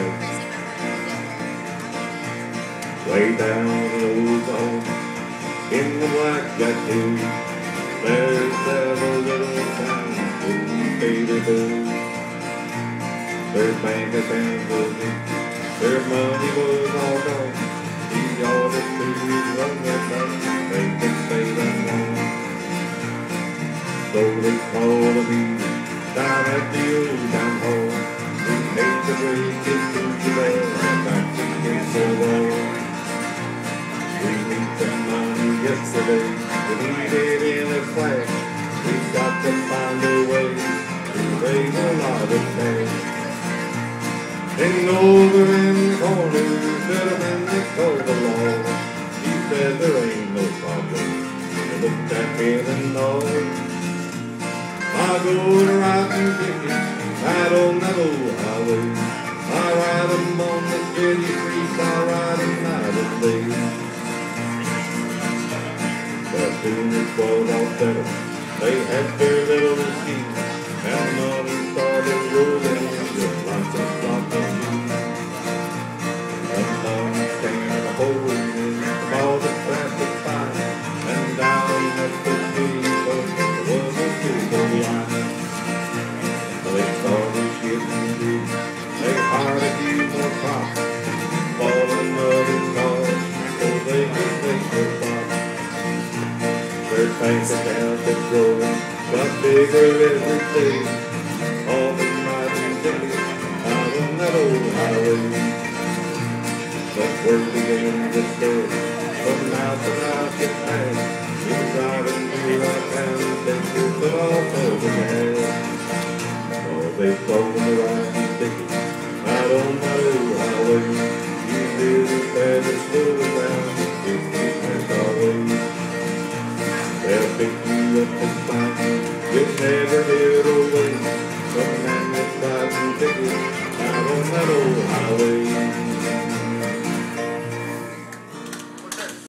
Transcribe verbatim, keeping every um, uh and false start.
place. Way down in Oklahoma, in the black lagoon, there's several little towns in Baby Blue. Their bank accounts was empty, their money was all gone. The auditors run their bank, they can say that long. So they called a meeting down at the old town hall. We hate to break it to you there, back to get so long. We need some money yesterday, we need it in a flash. We've got to find a way to raise a lot of cash. And over in the corner, gentleman they called the law. He said there ain't no problem, he looked at him and all. I go to riding tickets right on that old highway. I ride them on the city streets, I ride them night and day. But soon as it was all settled, they had their little scheme, and money started rolling just like a slot machine. Along came a hole in all the traffic fine, and down at the steamboat there was a silver line. They started getting big, they hired a few more cops, bought another car so they could take their spot. Their bank account had grown, got bigger every day, all the riding tickets out on that old highway. But word began to spread from mouth to mouth it passed. We were driving through our town and they put off over the head. Oh, they sold the riding tickets out on that old highway. You did as bad as slow down, fifty cents our way. They'll pick you up and find you, you'll never get away from that riding ticket out on that old highway.